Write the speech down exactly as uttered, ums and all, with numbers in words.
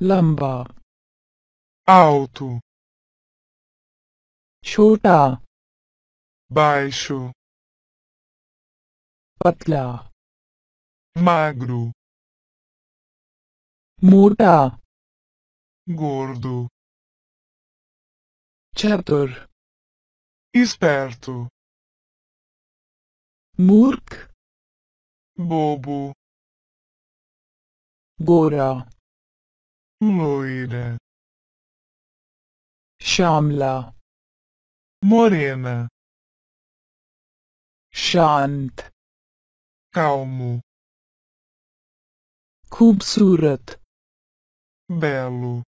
लंबा, alto, छोटा, baixo, पतला, magro, मोटा, gordo, चतुर, esperto, मूर्ख, bobo, गोरा, loira, श्यामला, morena, शांत, calmo, खूबसूरत, belo.